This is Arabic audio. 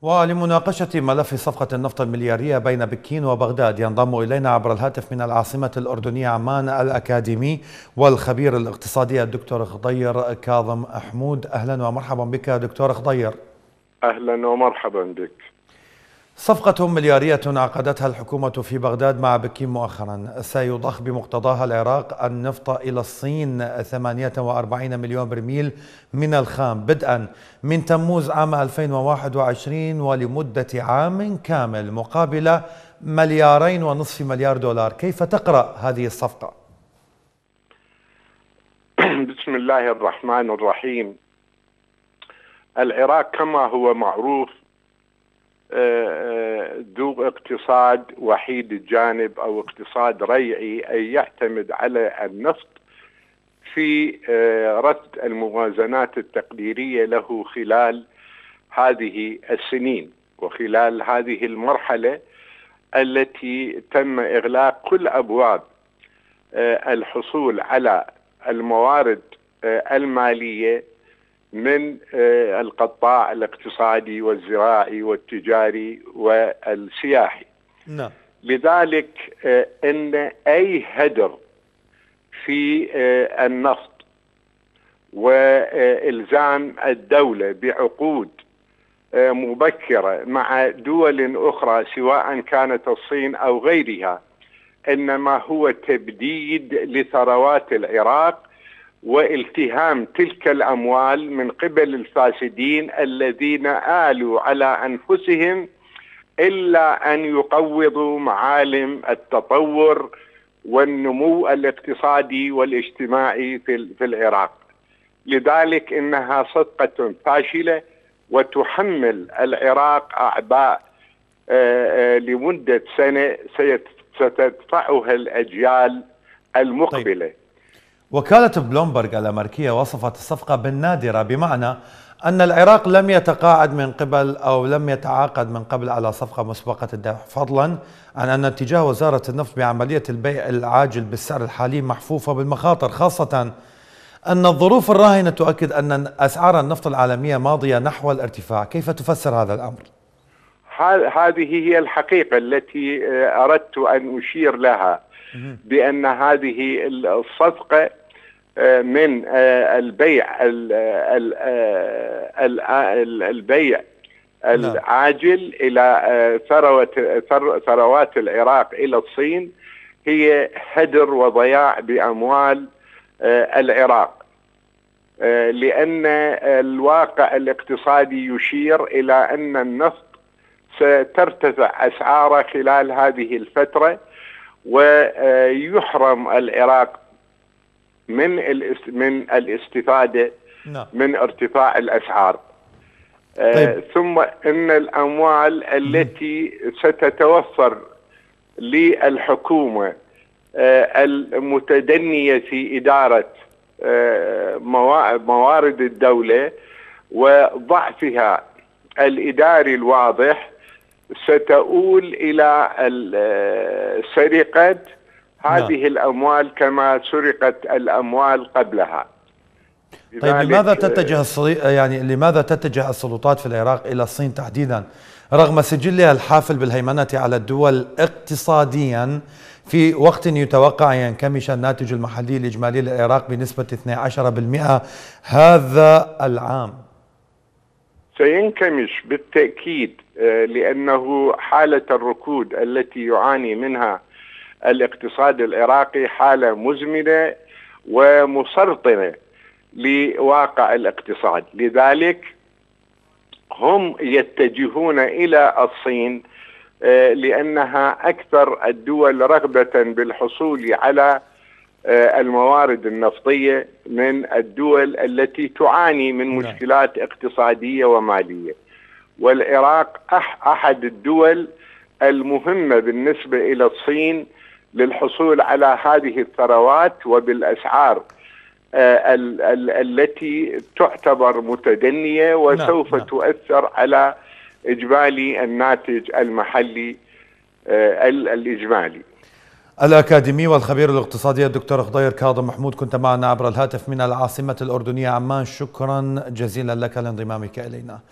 ولمناقشة ملف صفقة النفط المليارية بين بكين وبغداد ينضم إلينا عبر الهاتف من العاصمة الأردنية عمان الأكاديمي والخبير الاقتصادي الدكتور خضير كاظم حمود. أهلا ومرحبا بك دكتور خضير. أهلا ومرحبا بك. صفقة مليارية عقدتها الحكومة في بغداد مع بكين مؤخرا سيضخ بمقتضاها العراق النفط إلى الصين 48 مليون برميل من الخام بدءا من تموز عام 2021 ولمدة عام كامل مقابل 2.5 مليار دولار. كيف تقرأ هذه الصفقة؟ بسم الله الرحمن الرحيم. العراق كما هو معروف ذو اقتصاد وحيد الجانب أو اقتصاد ريعي، أي يعتمد على النفط في رصد الموازنات التقديرية له خلال هذه السنين وخلال هذه المرحلة التي تم إغلاق كل أبواب الحصول على الموارد المالية من القطاع الاقتصادي والزراعي والتجاري والسياحي. نعم. لذلك ان اي هدر في النفط والزام الدولة بعقود مبكرة مع دول اخرى سواء كانت الصين او غيرها انما هو تبديد لثروات العراق والتهام تلك الأموال من قبل الفاسدين الذين آلوا على أنفسهم إلا أن يقوضوا معالم التطور والنمو الاقتصادي والاجتماعي في العراق. لذلك إنها صفقة فاشلة وتحمل العراق أعباء لمدة سنة ستدفعها الأجيال المقبلة. طيب. وكالة بلومبرغ الأمريكية وصفت الصفقة بالنادرة، بمعنى أن العراق لم يتقاعد من قبل أو لم يتعاقد من قبل على صفقة مسبقة الدفع، فضلا عن أن اتجاه وزارة النفط بعملية البيع العاجل بالسعر الحالي محفوفة بالمخاطر، خاصة أن الظروف الراهنة تؤكد أن أسعار النفط العالمية ماضية نحو الارتفاع. كيف تفسر هذا الأمر؟ هذه هي الحقيقة التي أردت أن أشير لها، بأن هذه الصفقة من البيع العاجل إلى ثروات العراق إلى الصين هي هدر وضياع بأموال العراق، لأن الواقع الاقتصادي يشير إلى أن النفط سترتفع أسعاره خلال هذه الفترة ويحرم العراق من الاستفادة من ارتفاع الأسعار. طيب. ثم إن الأموال التي ستتوفر للحكومة المتدنية في إدارة موارد الدولة وضعفها الإداري الواضح ستؤول إلى سرقة هذه الأموال كما سرقت الأموال قبلها. طيب، لماذا تتجه السلطات في العراق إلى الصين تحديدا رغم سجلها الحافل بالهيمنة على الدول اقتصاديا في وقت يتوقع أن ينكمش الناتج المحلي الإجمالي للعراق بنسبة 12% هذا العام؟ سينكمش بالتأكيد، لأنه حالة الركود التي يعاني منها الاقتصاد العراقي حالة مزمنة ومسرطنة لواقع الاقتصاد. لذلك هم يتجهون إلى الصين لأنها أكثر الدول رغبة بالحصول على الموارد النفطية من الدول التي تعاني من مشكلات اقتصادية ومالية، والعراق أحد الدول المهمة بالنسبة إلى الصين للحصول على هذه الثروات وبالأسعار التي تعتبر متدنية وسوف تؤثر على إجمالي الناتج المحلي الإجمالي. الأكاديمي والخبير الاقتصادي الدكتور خضير كاظم حمود، كنت معنا عبر الهاتف من العاصمة الأردنية عمان. شكرا جزيلا لك لانضمامك إلينا.